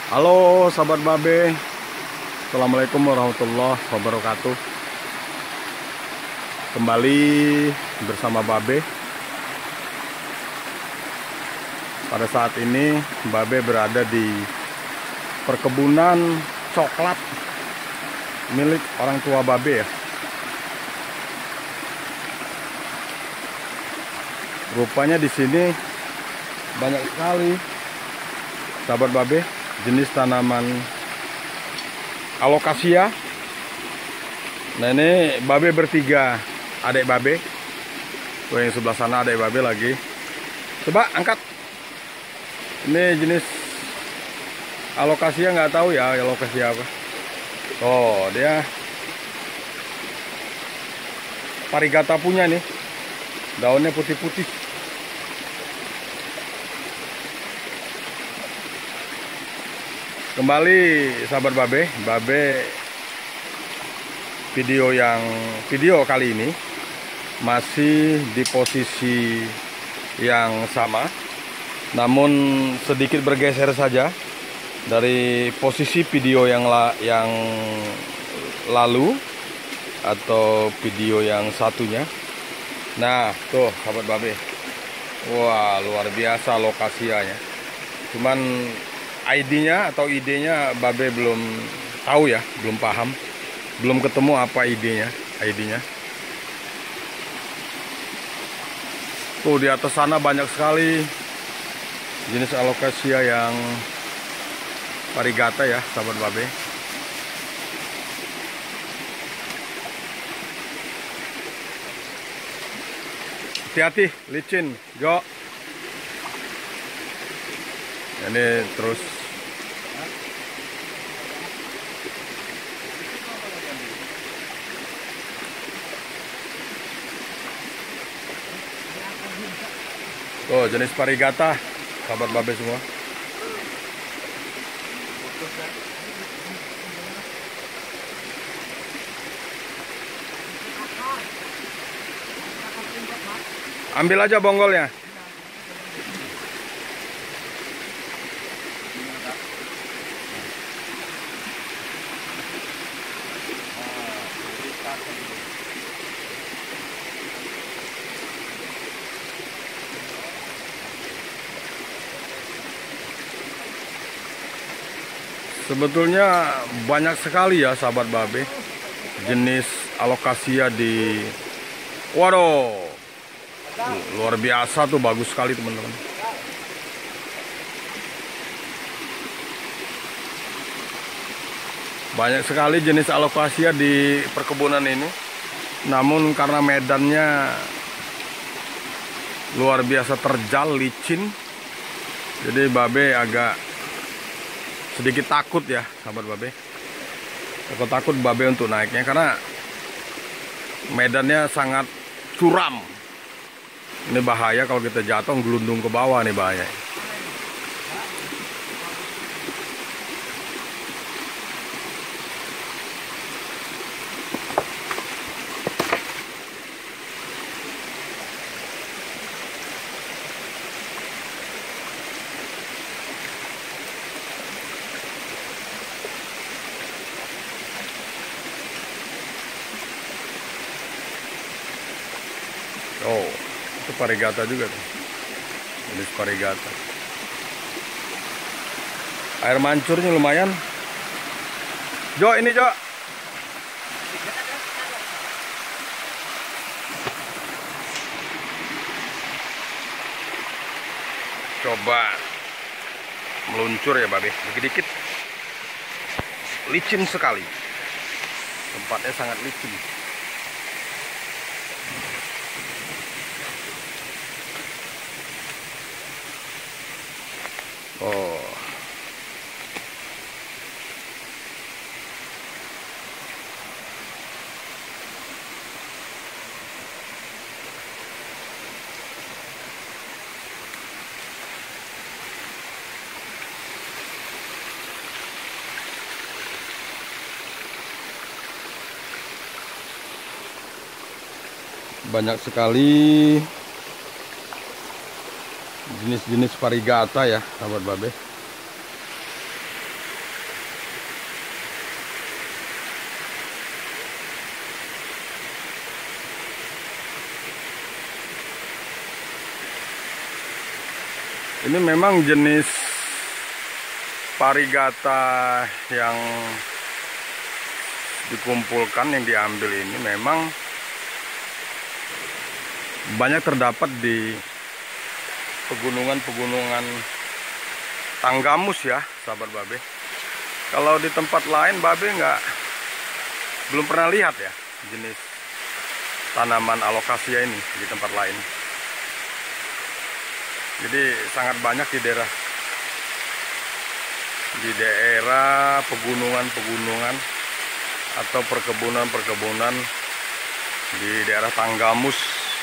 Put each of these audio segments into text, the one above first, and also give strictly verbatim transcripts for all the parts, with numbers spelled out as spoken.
Halo sahabat Babe, Assalamualaikum warahmatullahi wabarakatuh. Kembali bersama Babe. Pada saat ini Babe berada di perkebunan coklat milik orang tua Babe ya. Rupanya di sini banyak sekali sahabat Babe jenis tanaman alokasia. Nah ini Babe bertiga, adik Babe. Tuh yang sebelah sana adik Babe lagi. Coba angkat. Ini jenis alokasia, nggak tahu ya alokasia apa. Oh dia parigata punya nih. Daunnya putih-putih. Kembali sahabat Babe, Babe video yang video kali ini masih di posisi yang sama, namun sedikit bergeser saja dari posisi video yang la, yang lalu atau video yang satunya. Nah, tuh sahabat Babe. Wah, luar biasa lokasinya. Cuman I D-nya atau idenya Babe belum tahu ya, belum paham, belum ketemu apa idenya, I D-nya. Tuh di atas sana banyak sekali jenis alokasia yang parigata ya, sahabat Babe. Hati-hati, licin, Jo. Ini terus oh jenis parigata sahabat Babe semua. Ambil aja bonggolnya. Sebetulnya banyak sekali ya sahabat Babe jenis alokasia di, waduh, luar biasa tuh, bagus sekali teman-teman. Banyak sekali jenis alokasia di perkebunan ini, namun karena medannya luar biasa terjal, licin, jadi Babe agak sedikit takut ya sahabat Babe. Takut-takut Babe untuk naiknya karena medannya sangat curam. Ini bahaya kalau kita jatuh gelundung ke bawah, nih bahaya. Oh, itu parigata juga tuh. Jenis parigata. Air mancurnya lumayan. Jo, ini Jo. Coba meluncur ya Babe, dikit-dikit. Licin sekali. Tempatnya sangat licin. Oh. Banyak sekali jenis-jenis parigata ya sahabat Babe. Ini memang jenis parigata yang dikumpulkan, yang diambil ini memang banyak terdapat di pegunungan-pegunungan Tanggamus ya, sahabat Babe. Kalau di tempat lain Babe nggak belum pernah lihat ya jenis tanaman alokasia ini di tempat lain. Jadi sangat banyak di daerah di daerah pegunungan-pegunungan atau perkebunan-perkebunan di daerah Tanggamus.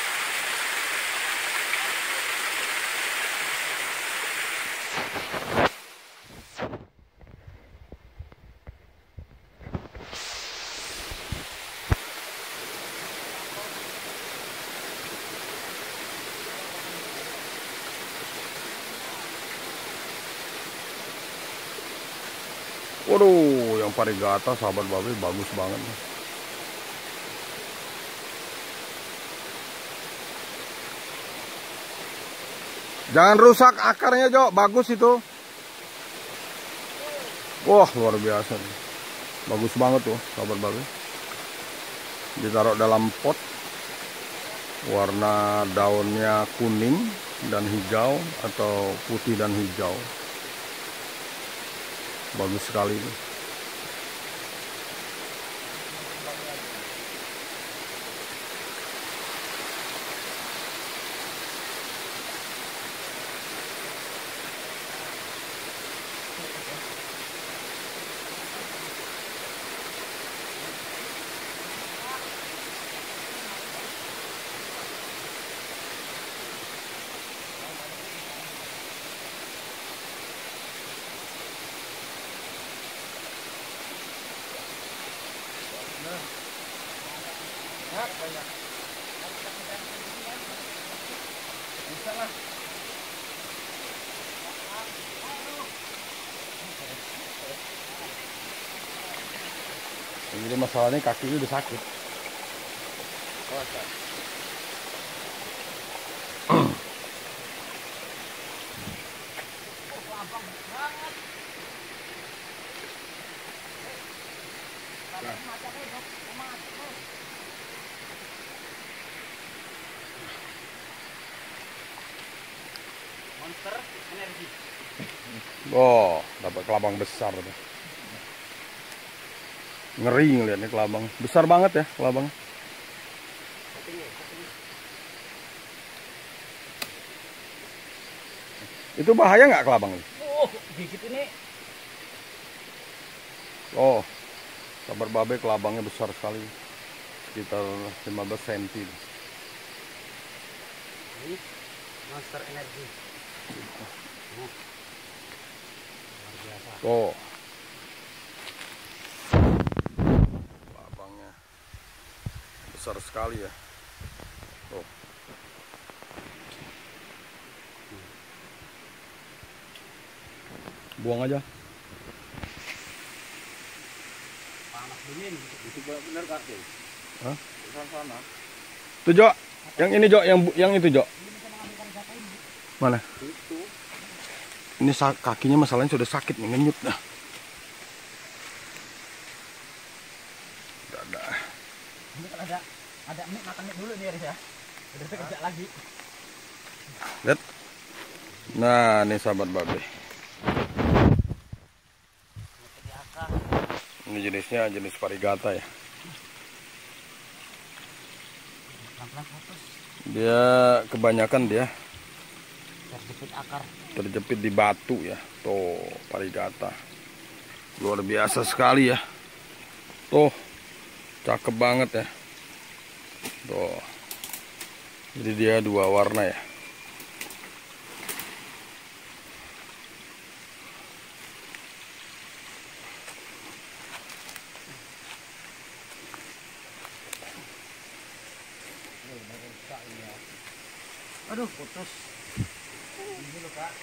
Waduh, yang parigata sahabat Babe bagus banget. Jangan rusak akarnya, Jo. Bagus itu. Wah, luar biasa nih. Bagus banget tuh, sahabat Babe. Ditaruh dalam pot. Warna daunnya kuning dan hijau atau putih dan hijau. Bagus sekali. Banyak. Bisa lah. Jadi masalahnya kaki udah sakit. Monster Energi. Oh, dapat kelabang besar tuh. Ngeri ngeliatnya kelabang. Besar banget ya kelabang. Itu bahaya nggak kelabang ini? Oh, gigit ini. Oh, sahabat Babe kelabangnya besar sekali. Sekitar lima belas sentimeter. Ini Monster Energi. Oh. Luar biasa. Oh. Kelabangnya besar sekali ya. Oh. Buang aja. Panas dingin. Itu benar Kak. Hah? Sana. Tuh, Jo. Yang ini, Jo, yang yang itu, Jo. Mana? Itu. Ini kakinya masalahnya sudah sakit nih, ngenyut dah. Ada. Ini kalau ada ada mie makan mie dulu nih Aris ya. Udah kerja lagi. Lihat. Nah, ini sahabat Babe. Ini jenisnya jenis parigata ya. Dia kebanyakan dia terjepit akar. Terjepit di batu ya. Tuh, parigata. Luar biasa sekali ya. Tuh, cakep banget ya. Tuh. Jadi dia dua warna ya. Aduh, putus. Ini loh, Kak.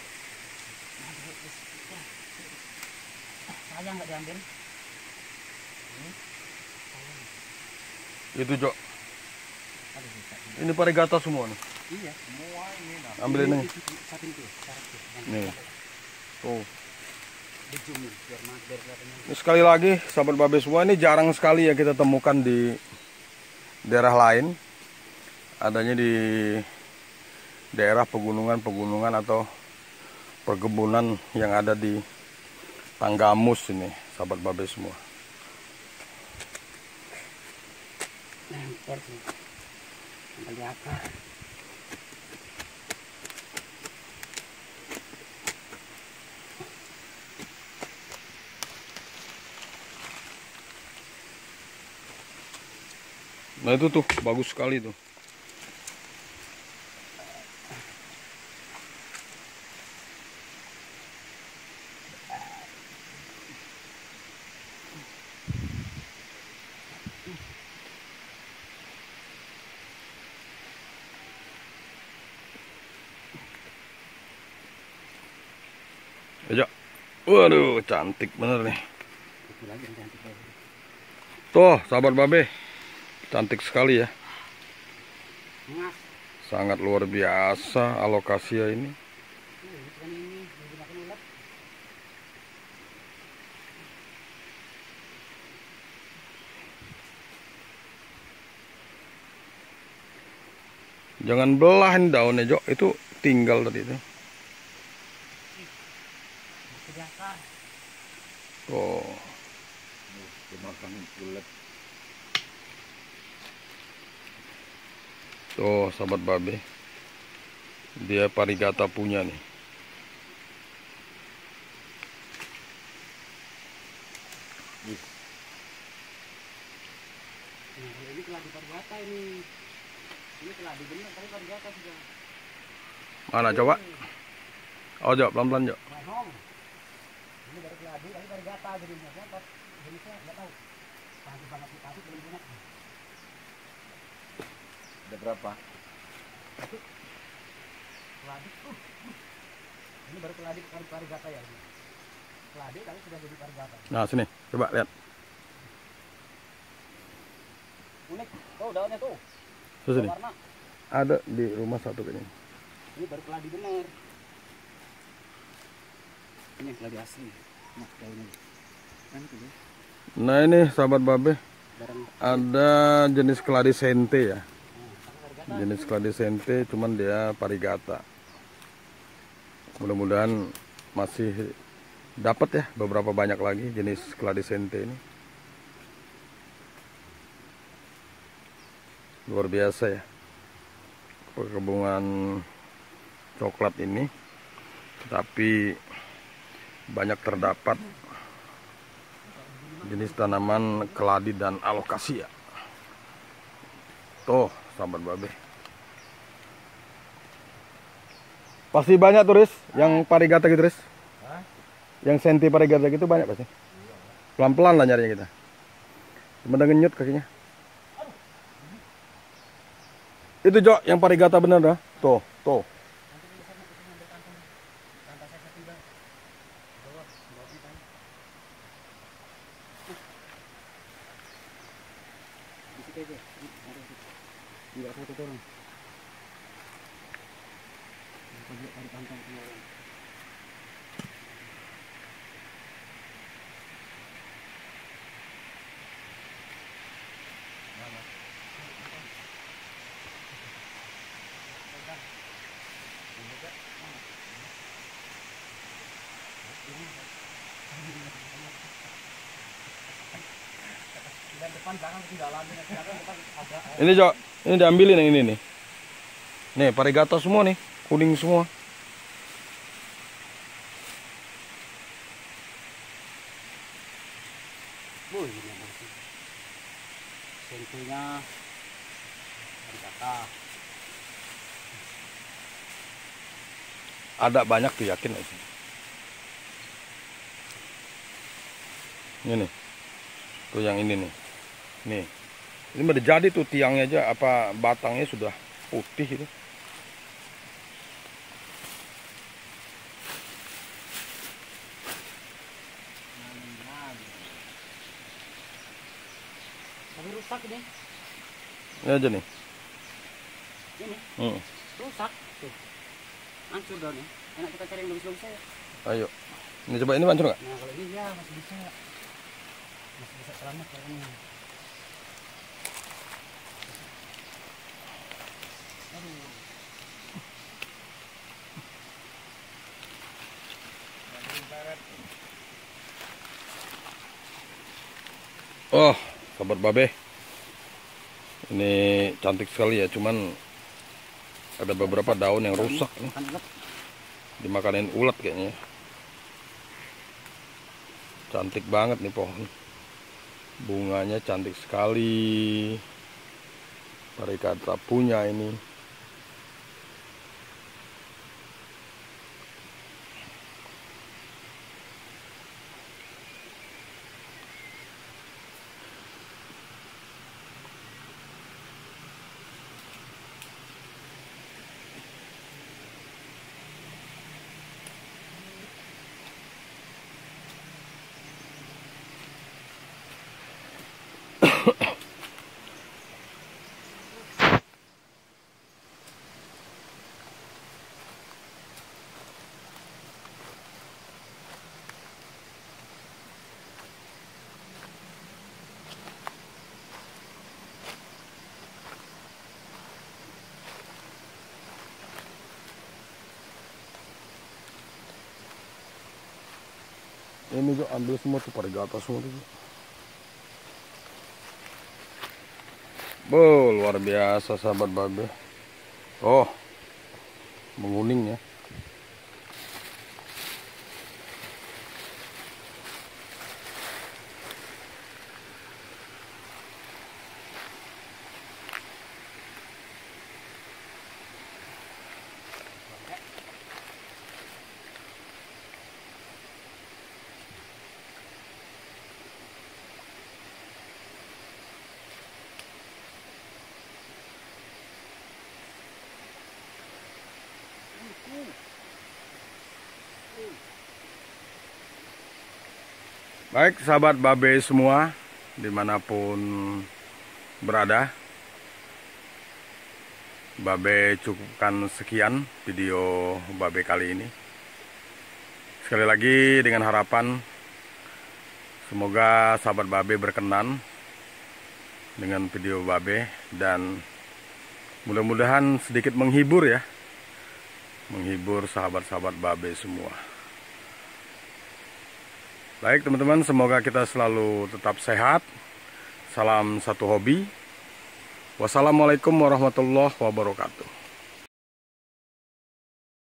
Sayang nggak diambil. Itu, Jo. Ini parigata semua nih. Iya, semua ini. Nah. Ambilin nih. Satu itu, satu. Nih. Tuh. Dijum nih, biar mager kelihatannya. Ini sekali lagi, sahabat babe semua, ini jarang sekali ya kita temukan di daerah lain. Adanya di daerah pegunungan-pegunungan atau perkebunan yang ada di Tanggamus ini, sahabat babe semua. Nempel sih. Nempel di akar. Nah itu tuh, bagus sekali tuh. Ayo. Waduh, cantik bener nih. Itu lagi yang cantik lagi. Tuh, sahabat babe. Cantik sekali ya. Mas. Sangat luar biasa alokasia ini. Jangan belahin daunnya, Jok. Itu tinggal tadi itu. Oh. Tuh, sahabat babe. Dia parigata punya nih. Nah, ini keladi parigata ini. Ini keladi bener, tapi parigata sudah. Mana coba? Oh, Jok, pelan-pelan, Jok. Ini baru keladi, tapi parigata jenisnya. Dapat jenisnya nggak tahu. Cantik banget kita sih belum punya. Ada berapa? Satu. Keladi. Uh. Ini baru keladi parigata ya. Keladi tapi sudah jadi parigata. Nah, sini. Coba lihat. Unik. Tuh daunnya tuh. Tuh sini. Warna. Ada di rumah satu kayaknya. Ini baru keladi bener. Ini yang keladi asli. Nah, daunnya. Kan tuh. Nah, ini sahabat babe. Barang. Ada jenis keladi sente ya. Jenis keladi sente, cuman dia parigata. Mudah-mudahan masih dapat ya beberapa banyak lagi jenis keladi sente ini. Luar biasa ya perkebunan coklat ini, tapi banyak terdapat jenis tanaman keladi dan alokasia. Tuh, sahabat babe. Pasti banyak tuh, Riz, yang parigata gitu, Riz. Yang senti parigata gitu banyak pasti. Pelan-pelan lah nyarinya kita. Cuma ngenyut kakinya. Itu, Jok, yang parigata bener dah. Tuh, tuh. Enggak satu orang. Kita lihat pantang orang. Depan belakang ketinggalan, depan ada. Ini, Jok, ini diambilin yang ini nih. Nih, parigata semua nih, kuning semua. Wih, ini yang bersih. Sentuhnya parigata. Ada banyak tuh, yakin aja. Ini nih. Tuh yang ini nih. Nih. Ini udah jadi tuh tiangnya aja, apa batangnya sudah putih itu. Tapi rusak ini. Ini aja nih. ini Hmm. rusak tuh, hancur daunnya. Enak kita cari yang bagus-bagus saya. Ayo. Ini coba ini hancur nggak? Nah kalau ini ya masih bisa, masih bisa selamat kalau ini. Aduh. Oh, sahabat babe. Ini cantik sekali ya, cuman ada beberapa daun yang rusak nih. Makan ulat. Dimakanin ulat kayaknya. Cantik banget nih pohon. Bunganya cantik sekali. Parikata punya ini. Ini juga ambil semua tuh parigata semua tuh. Bo, luar biasa sahabat babe. Oh, menguning ya. Baik sahabat babe semua, dimanapun berada, babe cukupkan sekian video babe kali ini. Sekali lagi dengan harapan semoga sahabat babe berkenan dengan video babe dan mudah-mudahan sedikit menghibur ya, menghibur sahabat-sahabat babe semua. Baik teman-teman, semoga kita selalu tetap sehat. Salam satu hobi. Wassalamualaikum warahmatullahi wabarakatuh.